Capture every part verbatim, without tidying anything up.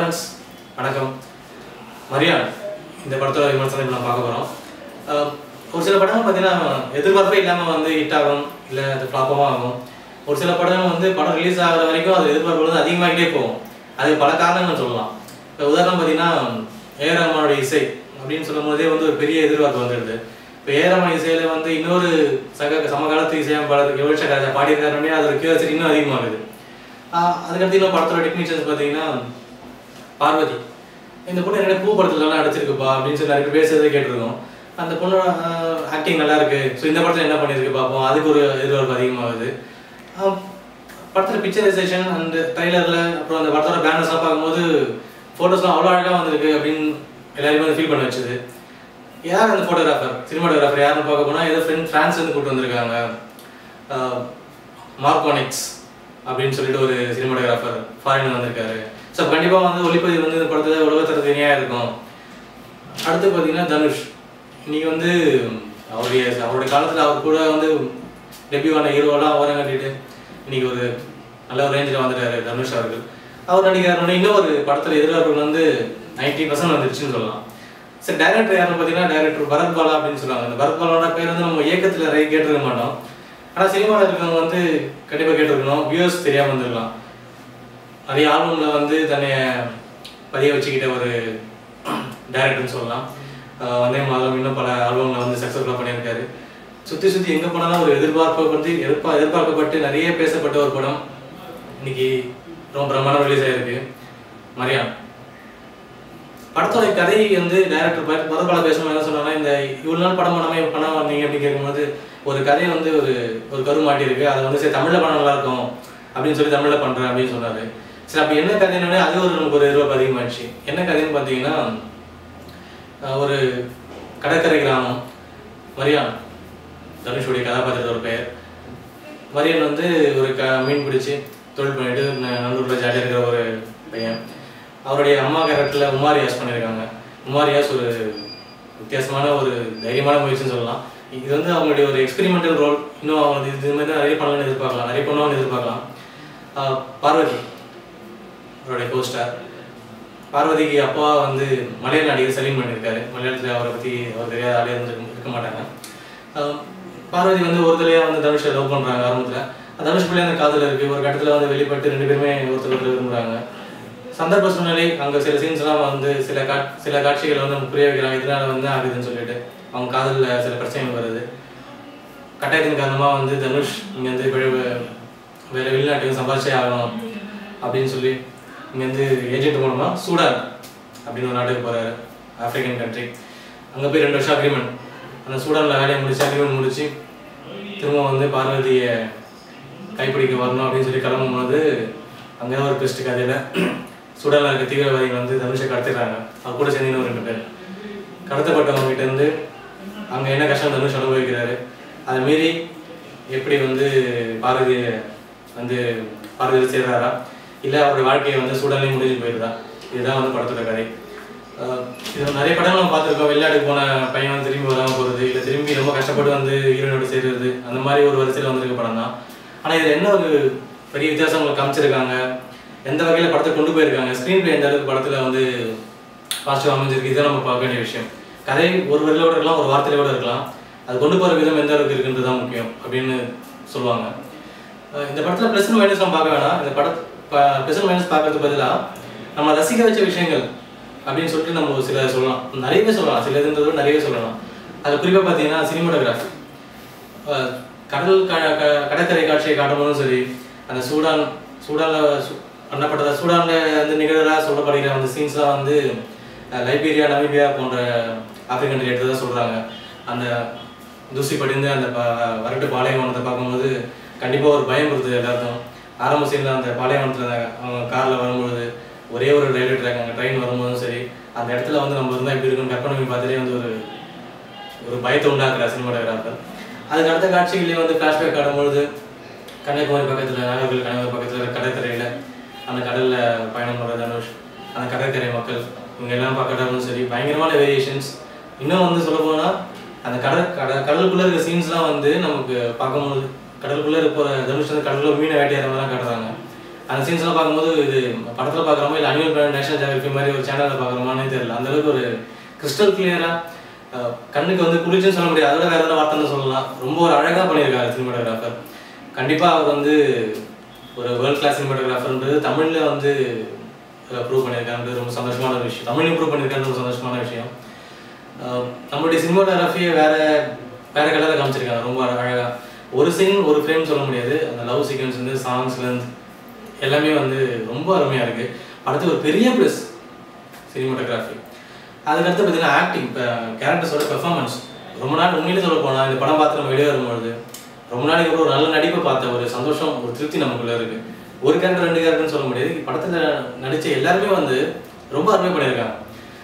friends, வணக்கம். மரியான் இந்த படத்தோட விமர்சனம் நம்ம பார்க்க போறோம். ஒரு சில படங்கள் பார்த்தீங்கன்னா எதிர்பார்ப்பே இல்லாம வந்து ஹிட் ஆகும் இல்ல அது ஃப்ளாப்பாவும் ஆகும். ஒரு சில படங்கள் வந்து படம் ரிலீஸ் ஆகிற வரைக்கும் அது எதிர்பார்ப்பு வந்து அதிகமாகிட்டே போகும். அதுக்கு பல காரணங்கள் சொல்லலாம். இப்போ உதாரணம் பார்த்தீங்கன்னா ஏ ஆர் ரஹ்மானோட இசை அப்படின்னு சொல்லும் போதே வந்து ஒரு பெரிய எதிர்பார்ப்பு வந்துடுது. இப்போ ஏ ஆர் ரஹ்மான் இசையில வந்து இன்னொரு சக சமகாலத்து இசையமைப்பாளர் யுவன் ராஜா பாடியிருக்காருன்னே அதோட கியூரியாசிட்டி இன்னும் அதிகமாகுது. அதுக்கடுத்து இன்னும் படத்தோட டெக்னீஷியன்ஸ் பார்த்தீங்கன்னா பார்வதி இந்த பொண்ணு என்னோட பூ படத்துலலாம் நடிச்சிருக்குப்பா அப்படின்னு சொல்லி நிறைய பேர் பேசுறதே கேட்டிருக்கோம். அந்த பொண்ணோட ஆக்டிங் நல்லா இருக்கு. ஸோ இந்த படத்தில் என்ன பண்ணியிருக்கு பார்ப்போம், அதுக்கு ஒரு எதிர்பார்ப்பு அதிகமாகுது. படத்தில் பிக்சரைசேஷன் அண்ட் ட்ரைலரில் அப்புறம் அந்த படத்தோட பேனர்ஸ்லாம் பார்க்கும்போது ஃபோட்டோஸ்லாம் அவ்வளோ அழகாக வந்திருக்கு அப்படின்னு எல்லாருமே வந்து ஃபீல் பண்ண வச்சுது. யார் அந்த ஃபோட்டோகிராஃபர் சினிமாட்டோகிராஃபர் யாருன்னு பார்க்க போனால் ஏதோ ஃப்ரெண்ட் ஃப்ரான்ஸ் வந்து கூப்பிட்டு வந்திருக்காங்க. மார்கோனிக்ஸ் அப்படின்னு சொல்லிட்டு ஒரு சினிமாட்டோகிராஃபர் ஃபாரின் வந்திருக்காரு. ஸோ கண்டிப்பாக வந்து ஒளிப்பதிவு வந்து இந்த படத்தில் உலகத்தரத்து இணையாக இருக்கும். அடுத்து பார்த்தீங்கன்னா தனுஷ் இன்னைக்கு வந்து அவருடைய அவருடைய காலத்தில் அவர் கூட வந்து டெபியூவான ஹீரோலாம் ஓரம் கட்டிட்டு இன்னைக்கு ஒரு நல்ல ஒரு ரேஞ்சில் வந்துட்டாரு தனுஷ் அவர்கள். அவர் நடிக்கிறார். இன்னும் ஒரு படத்தில் எதிர்பார்ப்புகள் வந்து நைன்டி பர்சன்ட் வந்துருச்சுன்னு சொல்லலாம். சரி, டைரக்டர் யாருன்னு பார்த்தீங்கன்னா டைரக்டர் பரத் பாலா அப்படின்னு சொல்லுவாங்க. இந்த பரத் பாலாவோட பேர் வந்து நம்ம இயக்கத்தில் நிறைய கேட்டிருக்க மாட்டோம். ஆனால் சினிமாவில் இருக்கவங்க வந்து கண்டிப்பாக கேட்டிருக்கணும். வியூவர்ஸ் தெரியாமல் வந்துருக்கலாம். நிறைய ஆல்பமில் வந்து தன்னை பதிய வச்சுக்கிட்ட ஒரு டைரக்டர்னு சொல்லலாம். வந்தே மாதம் இன்னும் பல ஆல்பமில் வந்து சக்ஸஸ்ஃபுல்லாக பண்ணியிருக்காரு. சுற்றி சுற்றி எங்கே போனாலும் ஒரு எதிர்பார்ப்பை பற்றி எதிர்பா எதிர்பார்க்கப்பட்டு நிறைய பேசப்பட்ட ஒரு படம் இன்னைக்கு ரொம்ப பிரமாண்டம் ரிலீஸ் ஆகிருக்கு, மரியான். படத்தோட கதை வந்து டைரக்டர் பரத்பாலா பேசணும் என்ன சொன்னாங்கன்னா, இந்த இவ்வளோ நாள் படம் பண்ணாமல் படம் வந்தீங்க அப்படின்னு கேட்கும்போது ஒரு கதையை வந்து ஒரு ஒரு கரு மாட்டியிருக்கு, அதை வந்து சரி தமிழில் படம் நல்லா இருக்கும் அப்படின்னு சொல்லி தமிழில் பண்ணுறேன் அப்படின்னு சொன்னார். சரி, அப்போ என்ன கதைன்னு அது ஒரு நமக்கு ஒரு எதிர்பார்ப்பு அதிகமாகிடுச்சு. என்ன கதைன்னு பார்த்தீங்கன்னா, ஒரு கடற்கரை கிராமம் மரியான் தனுஷுடைய கதாபாத்திரத்தோட பெயர். மரியான் வந்து ஒரு க மீன் பிடிச்சி தொழில் பண்ணிட்டு நல்லூரில் ஜாலியாக இருக்கிற ஒரு பையன். அவருடைய அம்மா கேரக்டரில் உமாரியாஸ் பண்ணியிருக்காங்க. உமாரியாஸ் ஒரு வித்தியாசமான ஒரு தைரியமான முயற்சின்னு சொல்லலாம். இது வந்து அவங்களுடைய ஒரு எக்ஸ்பெரிமெண்டல் ரோல். இன்னும் அவங்க இது மாதிரி நிறைய பண்ணணும்னு எதிர்பார்க்கலாம், நிறைய பண்ணுவாங்கன்னு எதிர்பார்க்கலாம். பார்வதி அவருடைய கோஸ்டார். பார்வதிக்கு அப்பா வந்து மலையாள நடிகர் சலீம் பண்ணியிருக்காரு. மலையாளத்தில் அவரை பற்றி அவர் தெரியாத ஆளே வந்து இருக்க மாட்டாங்க. பார்வதி வந்து ஒரு தலையாக வந்து தனுஷை லவ் பண்ணுறாங்க ஆரம்பத்தில். தனுஷ் பிள்ளை அந்த காதல் இருக்குது. ஒரு கட்டத்தில் வந்து வெளிப்பட்டு ரெண்டு பேருமே ஒருத்தர் ஒருத்தர் விரும்புகிறாங்க. சந்தர்ப்ப சூழ்நிலை அங்கே சில சீன்ஸ்லாம் வந்து சில கா சில காட்சிகளை வந்து நம்ம புரிய வைக்கிறாங்க. இதனால் வந்து ஆகுதுன்னு சொல்லிட்டு அவங்க காதலில் சில பிரச்சனைகள் வருது. கட்டாயத்தின் காரணமாக வந்து தனுஷ் இங்கே வந்து வேறு வெளிநாட்டுக்கு சம்பாதிச்சே ஆகணும் அப்படின்னு சொல்லி இங்கேருந்து ஏஜென்ட் மூலமாக சூடான் அப்படின்னு ஒரு நாட்டுக்கு போகிறாரு, ஆஃப்ரிக்கன் கண்ட்ரி. அங்கே போய் ரெண்டு வருஷம் அக்ரிமெண்ட். அந்த சூடானில் வேலையை முடிச்சு அக்ரிமெண்ட் முடிச்சு திரும்ப வந்து பார்வதியை கைப்பிடிக்க வரணும் அப்படின்னு சொல்லி கிளம்பும்போது அங்கே ஒரு ட்விஸ்ட் கதையில் சூடானில் இருக்க தீவிரவாதிகள் வந்து தனுஷை கடத்திடுறாங்க. அவர் கூட சேர்ந்து ஒரு ரெண்டு பேர் கடத்தப்பட்டவங்ககிட்ட இருந்து அங்கே என்ன கஷ்டம் தனுஷ் அனுபவிக்கிறாரு, அதை மீறி எப்படி வந்து பார்வதியை வந்து பார்வதியில் சேர்றாரா இல்லை அவருடைய வாழ்க்கையை வந்து சூடான்லேயும் முடிஞ்சு போயிருதா, இதுதான் வந்து படத்தோட கதை. இது நிறைய படங்கள் நம்ம பார்த்துருக்கோம். வெளிநாட்டுக்கு போன பையன் வந்து திரும்பி வராமல் போகிறது, இல்லை திரும்பி ரொம்ப கஷ்டப்பட்டு வந்து ஹீரோனோட சேர்றது, அந்த மாதிரி ஒரு வரிசையில் வந்திருக்க படம் தான். ஆனால் இதில் என்ன ஒரு பெரிய வித்தியாசம் உங்களுக்கு காமிச்சிருக்காங்க, எந்த வகையில் படத்தை கொண்டு போயிருக்காங்க, ஸ்க்ரீன் பிளே எந்த அளவுக்கு படத்தில் வந்து பாசிட்டிவ் அமைஞ்சிருக்கு, இதுதான் நம்ம பார்க்க வேண்டிய விஷயம். கதை ஒரு வரியிலோட இருக்கலாம், ஒரு வார்த்தையில கூட இருக்கலாம். அது கொண்டு போகிற விதம் எந்த அளவுக்கு இருக்குன்றது தான் முக்கியம் அப்படின்னு சொல்லுவாங்க. இந்த படத்தில் ப்ளஸ் அண்ட் மைனஸ் நம்ம பார்க்க வேணாம். இந்த படம் ப்ளஸ் அண்ட் மைனஸ் பார்க்கறதுக்கு பதிலாக நம்ம ரசிக்க வச்ச விஷயங்கள் அப்படின்னு சொல்லிட்டு நம்ம சில சொல்லலாம், நிறையவே சொல்லலாம். சில இதுன்றதோட நிறையவே சொல்லலாம். அது குறிப்பாக பார்த்தீங்கன்னா சினிமாட்டோகிராஃபி. கடல் க கடற்கரை காட்சியை காட்டும்போதும் சரி, அந்த சூடான் சூடானில் பண்ணப்பட்டதா சூடானில் வந்து நிகழ்வதாக சொல்லப்படுகிற அந்த சீன்ஸ்லாம் வந்து லைபீரியா நமீபியா போன்ற ஆப்பிரிக்கன் கண்ட்ரி எடுத்ததாக சொல்கிறாங்க. அந்த தூசி படிந்து அந்த ப வரட்டு பாலைவனத்தை பார்க்கும்போது கண்டிப்பாக ஒரு பயம் இருக்குது எல்லாருக்கும். ஆரம்ப சீனில் அந்த பாலைவனத்தில் அவங்க காரில் வரும்பொழுது ஒரே ஒரு ரயில்வே ட்ராக் அங்கே ட்ரெயின் வரும்போதும் சரி, அந்த இடத்துல வந்து நம்ம இருந்தால் எப்படி இருக்குன்னு கற்பனை பண்ணி பார்த்துட்டே வந்து ஒரு ஒரு பயத்தை உண்டாக்குற சினிமாட்டோகிராஃபர். அதுக்கு அடுத்த காட்சிகளே வந்து ஃப்ளாஷ்பேக் ஆடும்பொழுது கன்னியாகுமரி பக்கத்தில் நாகர்கோவில் கன்னியாகுமரி பக்கத்தில் கடற்கரையில் அந்த கடலில் பயணம் பண்ணுற தனுஷ், அந்த கடற்கரை மக்கள் இவங்க எல்லாம் பார்க்கறதும் சரி பயங்கரமான வேரியேஷன்ஸ். இன்னும் வந்து சொல்ல போனால் அந்த கடல் கட கடலுக்குள்ளே இருக்க சீன்ஸ்லாம் வந்து நமக்கு பார்க்கும்போது கடலுக்குள்ளே இருக்க தனுஷ் வந்து கடலுக்குள்ள மீனை வேட்டையாடுறதெல்லாம் காட்டுறாங்க. அந்த சீன்ஸ்லாம் பார்க்கும்போது இது படத்தில் பார்க்குறோமோ இல்லை அனிமல் பிளானட் நேஷனல் ஜியோகிராஃபி மாதிரி ஒரு சேனலில் பார்க்குறோமானே தெரியல. அந்தளவுக்கு ஒரு கிறிஸ்டல் கிளியராக கண்ணுக்கு வந்து குளிர்ச்சின்னு சொல்ல முடியாது, அதோட வேறு எதாவது வார்த்தைன்னு சொல்லலாம். ரொம்ப ஒரு அழகாக பண்ணியிருக்காரு சினிமாட்டோகிராஃபர். கண்டிப்பாக அவர் வந்து ஒரு வேர்ல்ட் கிளாஸ் சினிமாட்டோகிராஃபர்ன்றது தமிழில் வந்து ப்ரூவ் பண்ணியிருக்காருன்றது ரொம்ப சந்தோஷமான ஒரு விஷயம். தமிழையும் ப்ரூவ் பண்ணியிருக்காரு ரொம்ப சந்தோஷமான விஷயம். நம்மளுடைய சினிமாட்டோகிராஃபியை வேறு வேறு கலரில் காமிச்சிருக்காங்க ரொம்ப அழகாக. ஒரு சீன் ஒரு ஃப்ரேம் சொல்ல முடியாது, அந்த லவ் சீக்வன்ஸ் வந்து சாங்ஸ்லேருந்து எல்லாமே வந்து ரொம்ப அருமையாக இருக்குது. படத்துக்கு ஒரு பெரிய ப்ளஸ் சினிமாட்டோகிராஃபி. அதுக்கடுத்து பார்த்தீங்கன்னா ஆக்டிங், இப்போ கேரக்டர்ஸோட பெர்ஃபார்மன்ஸ். ரொம்ப நாள் உண்மையிலே சொல்ல போனால் இந்த படம் பார்த்து நம்ம வெளியே வரும்பொழுது ரொம்ப நாளைக்கு அப்புறம் ஒரு நல்ல நடிப்பை பார்த்த ஒரு சந்தோஷம், ஒரு திருப்தி நமக்குள்ளே இருக்குது. ஒரு கேரக்டர் ரெண்டு கேரக்டர்னு சொல்ல முடியாது, படத்தில் நடித்த எல்லாருமே வந்து ரொம்ப அருமையாக பண்ணியிருக்காங்க.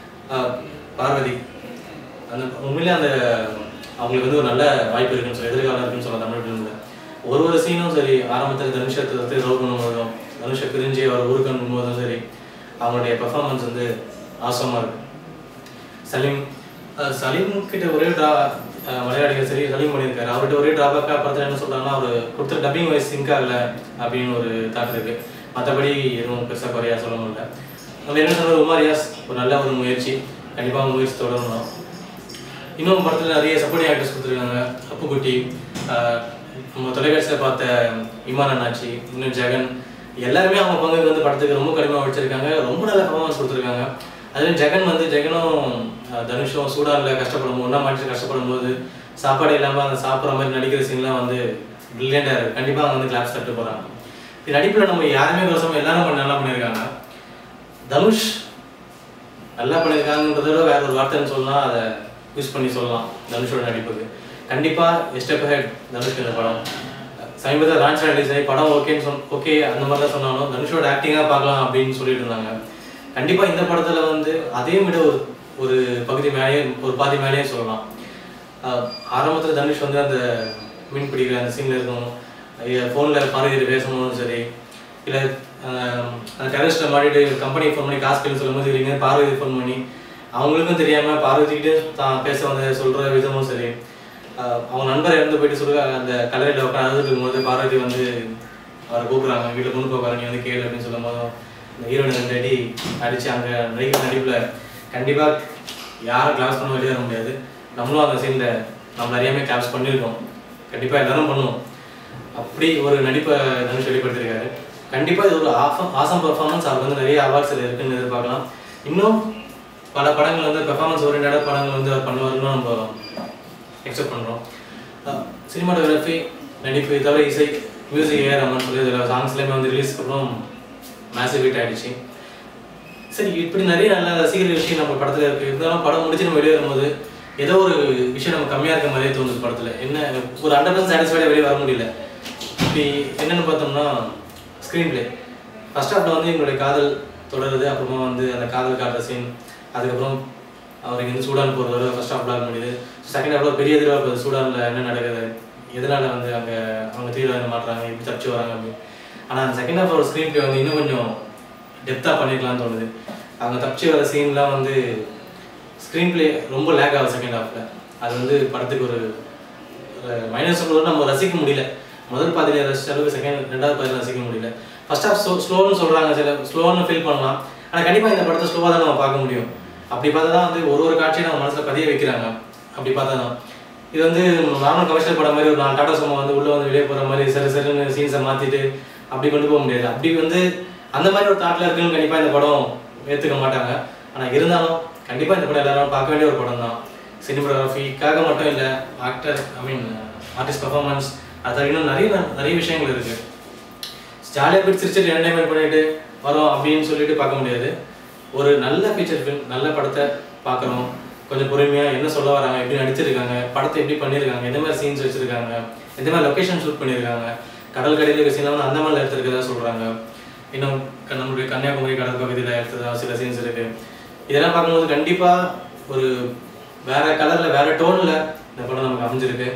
பார்வதி அந்த உண்மையிலே அந்த அவங்களுக்கு வந்து ஒரு நல்ல வாய்ப்பு இருக்குன்னு சொல்லி எதிர்காலம் இருக்குன்னு சொல்லலாம் தமிழ் ஃபிலிமில். ஒரு ஒரு சீனும் சரி, ஆரம்பத்தில் தனுஷத்தை வந்து லவ் பண்ணும்போதும் தனுஷை பிரிஞ்சு அவர் ஊருக்கு அனுப்பும்போதும் சரி, அவங்களுடைய பெர்ஃபார்மன்ஸ் வந்து ஆசமாக இருக்குது. சலீம் சலீம் கிட்ட ஒரே ட்ரா மலையாளிகள் சரி சலீம் பண்ணியிருக்காரு. அவர்கிட்ட ஒரே ட்ராபேக்காக அப்புறத்தில் என்ன சொல்கிறாங்கன்னா, அவர் கொடுத்த டப்பிங் வைஸ் சிங்க் ஆகலை அப்படின்னு ஒரு தாட் இருக்குது. மற்றபடி எதுவும் பெருசாக குறையா சொல்ல முடியல. நம்ம என்ன சொல்கிற உமாரியாஸ் ஒரு நல்ல ஒரு முயற்சி, கண்டிப்பாக முயற்சி தொடரணும். இன்னும் படத்தில் நிறைய சப்போர்ட்டிங் ஆக்டர்ஸ் கொடுத்துருக்காங்க. அப்புக்குட்டி, நம்ம தொலைக்காட்சியில் பார்த்த இமான் அண்ணாச்சி, இன்னும் ஜெகன், எல்லாருமே அவங்க பங்குக்கு வந்து படத்துக்கு ரொம்ப கடுமையாக வச்சிருக்காங்க. ரொம்ப நல்ல பர்ஃபார்மன்ஸ் கொடுத்துருக்காங்க. அதுலேயும் ஜெகன் வந்து ஜெகனும் தனுஷும் சூடானில் கஷ்டப்படும் ஒன்றா மாட்டி கஷ்டப்படும் போது சாப்பாடு இல்லாமல் அந்த சாப்பிட்ற மாதிரி நடிக்கிற சீன்லாம் வந்து பிரில்லியண்டாக இருக்குது. கண்டிப்பாக அவங்க வந்து கிளாப்ஸ் தட்டு போகிறாங்க. இப்போ நடிப்பில் நம்ம யாருமே கோசம் எல்லாரும் நல்லா பண்ணியிருக்காங்க. தனுஷ் நல்லா பண்ணியிருக்காங்கன்றத விட வேற ஒரு வார்த்தைன்னு சொல்லலாம், அதை யூஸ் பண்ணி சொல்லலாம் தனுஷோட நடிப்புக்கு. கண்டிப்பாக ஸ்டெப் ஹெட் தனுஷ்க்கு இந்த படம். சமீபத்தில் லான்ச் ரிலீஸ் ஆகி படம் ஓகேன்னு சொல் ஓகே அந்த மாதிரி தான் சொன்னாலும் தனுஷோட ஆக்டிங்காக பார்க்கலாம் அப்படின்னு சொல்லிட்டு இருந்தாங்க. கண்டிப்பாக இந்த படத்தில் வந்து அதையும் விட ஒரு ஒரு பகுதி மேலேயே ஒரு பாதி மேலேயே சொல்லலாம். ஆரம்பத்தில் தனுஷ் வந்து அந்த மீன் பிடிக்கிற அந்த சீனில் இருக்கணும், ஃபோனில் பார்வதியை பேசணும் சரி, இல்லை அந்த டெரரிஸ்ட்டை மாட்டிட்டு கம்பெனிக்கு ஃபோன் பண்ணி காசு கேள்வி சொல்லும் போது இவங்க பார்வதி ஃபோன் பண்ணி அவங்களுக்கும் தெரியாமல் பார்வதிக்கிட்டு தான் பேச வந்து சொல்கிற விதமும் சரி, அவங்க நண்பரை இறந்து போயிட்டு சொல்லுங்க அந்த கல்லறையில் உட்காந்து அழுதுட்டு இருக்கும்போது பார்வதி வந்து அவரை கூப்பிட்றாங்க, வீட்டில் கொண்டு போவாங்க நீ வந்து கேளு அப்படின்னு சொல்லும் போதும் இந்த ஹீரோயின் ரெண்டு அடி அடித்து அங்கே நடிக்கிற நடிப்பில் கண்டிப்பாக யாரும் கிளாஸ் பண்ண வெளியே வர முடியாது. நம்மளும் அந்த சீனில் நம்ம நிறையாமே கிளாப்ஸ் பண்ணியிருக்கோம், கண்டிப்பாக எல்லோரும் பண்ணுவோம். அப்படி ஒரு நடிப்பை தனுஷ் வெளிப்படுத்தியிருக்காரு. கண்டிப்பாக இது ஒரு ஆஃபம் ஆசம் பர்ஃபார்மன்ஸ். அவருக்கு வந்து நிறைய அவார்ட்ஸ் இருக்குன்னு எதிர்பார்க்கலாம். இன்னும் பல படங்கள் வந்து பெர்ஃபார்மன்ஸ் ஓரியன்டான படங்கள் வந்து அவர் பண்ணுவாருன்னு நம்ம எக்ஸ்பெக்ட் பண்ணுறோம். சினிமாட்டோகிராஃபி, நடிப்பு, தவிர இசை, மியூசிக் ஏஆர் ரஹ்மான் சொல்லி இதில் சாங்ஸ்லேயுமே வந்து ரிலீஸ்க்கு அப்புறம் மேசிவ் ஹிட் ஆகிடுச்சு. சரி, இப்படி நிறைய நல்ல ரசிகர் விஷயம் நம்ம படத்தில் இருக்குது. இருந்தாலும் படம் முடிச்சு நம்ம வெளியே வரும்போது ஏதோ ஒரு விஷயம் நம்ம கம்மியாக இருக்க மாதிரியே தோணுது படத்தில். என்ன ஒரு ஹண்ட்ரட் பர்சன்ட் சாட்டிஸ்ஃபைடாக வெளியே வர முடியல. இப்படி என்னென்னு பார்த்தோம்னா ஸ்க்ரீன் பிளே. ஃபர்ஸ்ட் ஹாஃபில் வந்து எங்களுடைய காதல் தொடருது, அப்புறமா வந்து அந்த காதல் காட்டுற சீன், அதுக்கப்புறம் அவர் இங்கேருந்து சூடான் போகிறதோட ஃபர்ஸ்ட் ஹாஃப் பிளாக் முடியுது. செகண்ட் ஹாஃபில் பெரிய எதிராக போகுது, சூடானில் என்ன நடக்குது, எதனால் வந்து அங்கே அவங்க தீவிரவாதம் மாட்டுறாங்க, எப்படி தப்பிச்சு வராங்க அப்படின்னு. ஆனால் அந்த செகண்ட் ஹாஃப் ஒரு ஸ்க்ரீன் பிளே வந்து இன்னும் கொஞ்சம் டெப்த்தாக பண்ணிக்கலாம்னு தோணுது. அவங்க தப்பிச்சு வர சீன்லாம் வந்து ஸ்க்ரீன் பிளே ரொம்ப லேக் ஆகுது செகண்ட் ஹாஃபில். அது வந்து படத்துக்கு ஒரு மைனஸ் சொல்லுறது நம்ம ரசிக்க முடியல. முதல் பாதியில் ரசித்த அளவுக்கு செகண்ட் ரெண்டாவது பாதியில் ரசிக்க முடியல. ஃபர்ஸ்ட் ஹாஃப் ஸ்லோ ஸ்லோன்னு சொல்கிறாங்க, சில ஸ்லோன்னு ஃபீல் பண்ணலாம். ஆனால் கண்டிப்பாக இந்த படத்தை ஸ்லோவாக தான் நம்ம பார்க்க முடியும். அப்படி பார்த்தா தான் வந்து ஒரு ஒரு காட்சியை நம்ம மனசில் பதிய வைக்கிறாங்க. அப்படி பார்த்தா தான் இது வந்து நார்மல் கமர்ஷியல் படம் மாதிரி ஒரு நாலு டாட்டா சும்மா வந்து உள்ளே வந்து வெளியே போகிற மாதிரி சரி சரின்னு சீன்ஸை மாற்றிட்டு அப்படி கொண்டு போக முடியாது. அப்படி வந்து அந்த மாதிரி ஒரு தாட்டில் இருக்குன்னு கண்டிப்பாக இந்த படம் ஏற்றுக்க மாட்டாங்க. ஆனால் இருந்தாலும் கண்டிப்பாக இந்த படம் எல்லாரும் பார்க்க வேண்டிய ஒரு படம் தான். சினிமாட்டோகிராஃபிக்காக மட்டும் இல்லை, actor I mean artist performance, அது இன்னும் நிறைய நிறைய விஷயங்கள் இருக்குது. ஜாலியாக போய் சிரிச்சுட்டு என்டர்டைன்மெண்ட் பண்ணிட்டு வரோம் அப்படின்னு சொல்லிட்டு பார்க்க முடியாது. ஒரு நல்ல ஃபீச்சர் ஃபிலிம், நல்ல படத்தை பார்க்குறோம், கொஞ்சம் பொறுமையாக என்ன சொல்ல வராங்க, எப்படி நடிச்சிருக்காங்க, படத்தை எப்படி பண்ணியிருக்காங்க, எந்த மாதிரி சீன்ஸ் வச்சுருக்காங்க, எந்த மாதிரி லொக்கேஷன் ஷூட் பண்ணியிருக்காங்க, கடல் கடையில் இருக்க சீனை வந்து அந்த மாதிரி எடுத்துருக்கதா சொல்கிறாங்க. இன்னும் நம்மளுடைய கன்னியாகுமரி கடல் பகுதியில் எடுத்ததா சில சீன்ஸ் இருக்குது. இதெல்லாம் பார்க்கும்போது கண்டிப்பாக ஒரு வேறு கலரில் வேறு டோனில் இந்த படம் நமக்கு அமைஞ்சிருக்கு.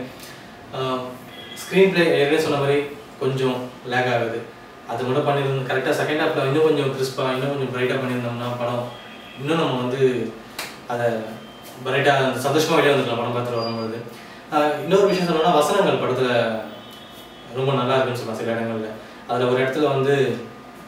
ஸ்க்ரீன் பிளே ஏற்கனவே சொன்ன மாதிரி கொஞ்சம் லேக் ஆகுது. அது மட்டும் பண்ணியிருந்தோம் கரெக்டாக செகண்ட் ஹாஃபில் இன்னும் கொஞ்சம் கிறிஸ்பாக இன்னும் கொஞ்சம் பிரைட்டாக பண்ணியிருந்தோம்னா படம் இன்னும் நம்ம வந்து அதை பிரைட்டாக சந்தோஷமாக வெளியே வந்துடலாம் படம் பார்த்துட்டு வரும்போது. இன்னொரு விஷயம் சொன்னோன்னா வசனங்கள் படத்தில் ரொம்ப நல்லா இருக்குன்னு சொல்லலாம். சில இடங்களில் அதில் ஒரு இடத்துல வந்து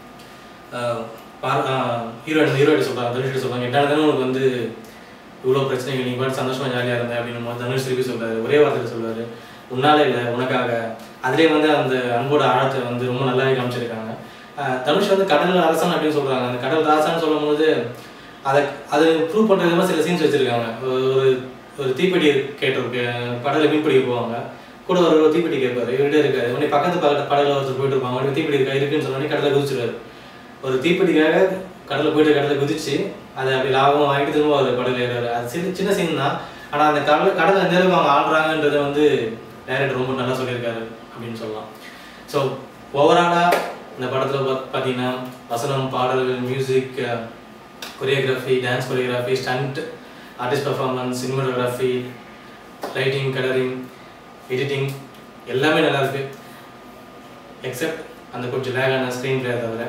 ஹீரோயின் ஹீரோயிட்ட சொல்கிறாங்க, தனுஷ்கிட்ட சொல்கிறாங்க, என்ன தானே உனக்கு வந்து இவ்வளோ பிரச்சனைகள், நீ பாட்டு சந்தோஷமாக ஜாலியாக இருந்தேன் அப்படின்னு போது தனுஷ் திருப்பி சொல்கிறாரு, ஒரே வார்த்தையில் சொல்லுவார், உன்னால இல்லை உனக்காக. அதுலேயே வந்து அந்த அன்போட ஆழத்தை வந்து ரொம்ப நல்லாவே காமிச்சிருக்காங்க. தனுஷ் வந்து கடல் அரசன் அப்படின்னு சொல்கிறாங்க. அந்த கடல் ராசான்னு சொல்லும் போது அதை அது ப்ரூவ் பண்ணுற விதமாக சில சீன்ஸ் வச்சுருக்காங்க. ஒரு ஒரு தீப்பெட்டி கேட்டிருக்கு, கடலில் மீன் பிடிக்க போவாங்க, கூட ஒரு தீப்பெட்டி கேட்பாரு, இவர்கிட்ட இருக்காது, உடனே பக்கத்து பக்கத்து கடலில் ஒருத்தர் போயிட்டு இருப்பாங்க, உடனே தீப்பெட்டி இருக்கா இருக்குன்னு சொன்னோடனே கடலில் குதிச்சிருவாரு. ஒரு தீப்பெட்டிக்காக கடலில் போயிட்டு கடலில் குதிச்சு அதை அப்படி லாபம் வாங்கிட்டு திரும்ப ஒரு கடலில் ஏறாரு. அது சின்ன சின்ன சீன் தான், ஆனால் அந்த கடல் கடலை எந்த அளவுக்கு அவங்க ஆடுறாங்கன்றதை வந்து டைரக்டர் ரொம்ப நல்லா சொல்லியிருக்காரு அப்படின்னு சொல்லலாம். ஸோ ஓவராலாக இந்த படத்தில் பார்த்து பார்த்தீங்கன்னா வசனம், பாடல்கள், music, choreography, dance choreography, stunt, artist performance, cinematography, writing, colouring, editing எல்லாமே நல்லாயிருக்கு. எக்ஸப்ட் அந்த கொஞ்சம் லேகான ஸ்க்ரீன் பிளே தவிர.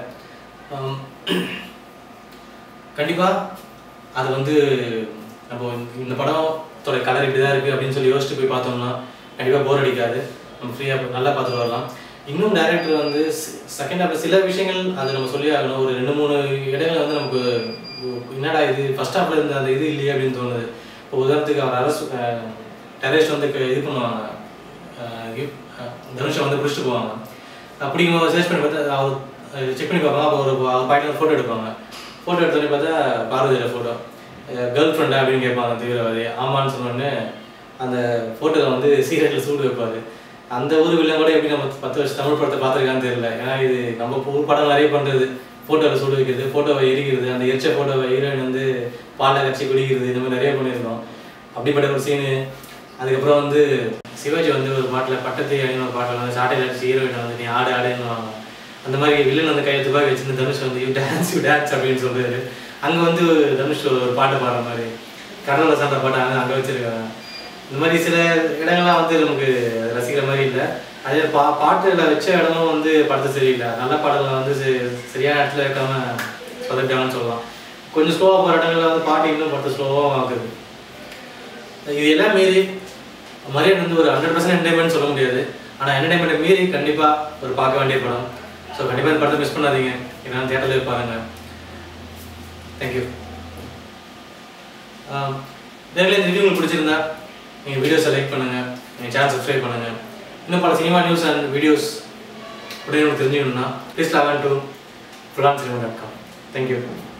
கண்டிப்பாக அது வந்து நம்ம இந்த படத்தோட கலர் இப்படி தான் இருக்குது அப்படின்னு சொல்லி யோசிச்சுட்டு போய் பார்த்தோம்னா கண்டிப்பாக போர் அடிக்காது, நம்ம ஃப்ரீயாக நல்லா பார்த்துட்டு வரலாம். இன்னும் டேரக்டர் வந்து செகண்ட் ஹாஃப்ல சில விஷயங்கள் அது நம்ம சொல்லி ஆகணும். ஒரு ரெண்டு மூணு இடங்கள் வந்து நமக்கு என்னடா இது ஃபர்ஸ்ட் ஹாஃப்ல இருந்த அந்த இது இல்லையே அப்படின்னு தோணுது. இப்போ உதாரணத்துக்கு அவர் அரசு டெரரிஸ்ட் வந்து இது பண்ணுவாங்க, தனுஷை வந்து பிடிச்சிட்டு போவாங்க. அப்படிங்க சர்ச் பண்ணி பார்த்தா அவர் செக் பண்ணி பார்ப்பாங்க. அப்போ ஒரு அவர் பாயிண்ட் ஃபோட்டோ எடுப்பாங்க. ஃபோட்டோ எடுத்தோடனே பார்த்தா பார்வதியோட ஃபோட்டோ, கேர்ள் ஃப்ரெண்டா அப்படின்னு கேட்பாங்க தீவிரவாதி. ஆமான்னு சொன்னோடனே அந்த ஃபோட்டோவில் வந்து சீரியட்டில் சூடு வைப்பார். அந்த ஒரு வில்லன் கூட எப்படி நம்ம பத்து வருஷம் தமிழ் படத்தை பார்த்துருக்கான்னு தெரியல. ஏன்னா இது நம்ம ஊர் படம் நிறைய பண்ணுறது, ஃபோட்டோவில் சூடு வைக்கிறது, ஃபோட்டோவை எரிக்கிறது, அந்த எரிச்ச ஃபோட்டோவை ஹீரோயின் வந்து பாலை கட்சி குடிக்கிறது, இந்த மாதிரி நிறைய பண்ணியிருக்கோம். அப்படிப்பட்ட ஒரு சீனு. அதுக்கப்புறம் வந்து சிவாஜி வந்து ஒரு பாட்டில் பட்டத்தை அணின ஒரு பாட்டில் வந்து சாட்டையில் அடிச்சு ஹீரோயினை வந்து நீ ஆடு ஆடுன்னு அந்த மாதிரி வில்லன் வந்து கையை துப்பாக்கி வச்சுருந்து தனுஷ் வந்து யூ டான்ஸ் யூ டான்ஸ் அப்படின்னு சொல்கிறாரு. அங்கே வந்து தனுஷ் ஒரு பாட்டு பாடுற மாதிரி கடலில் சாப்பிட்ட பாட்டு அங்கே அங்கே வச்சுருக்காங்க. இந்த மாதிரி சில இடங்கள்லாம் வந்து நமக்கு ரசிக்கிற மாதிரி இல்லை. அதே பா பாட்டுகளை வச்ச இடமும் வந்து படத்தை சரியில்லை. நல்ல பாடல்களை வந்து சரியான இடத்துல வைக்காம சொதப்பிட்டாங்கன்னு சொல்லலாம். கொஞ்சம் ஸ்லோவாக போகிற இடங்களில் வந்து பாட்டு இன்னும் படத்தை ஸ்லோவாக ஆகுது. இது எல்லாம் மீறி மரியான் வந்து ஒரு ஹண்ட்ரட் பர்சன்ட் என்டர்டைன்மெண்ட் சொல்ல முடியாது, ஆனால் என்டர்டைன்மெண்ட்டை மீறி கண்டிப்பாக ஒரு பார்க்க வேண்டிய படம். ஸோ கண்டிப்பாக இந்த படத்தை மிஸ் பண்ணாதீங்க, ஏன்னா தியேட்டரில் பாருங்கள். தேங்க்யூ. நேரில் இந்த வீடியோ உங்களுக்கு பிடிச்சிருந்தா நீங்கள் வீடியோஸை லைக் பண்ணுங்கள், நீங்கள் சேனல் சப்ஸ்கிரைப் பண்ணுங்கள். இன்னும் பல சினிமா நியூஸ் அண்ட் வீடியோஸ் உடனே உங்களுக்கு தெரிஞ்சுக்கணும்னா please log on to Fullon cinema dot com. Thank you.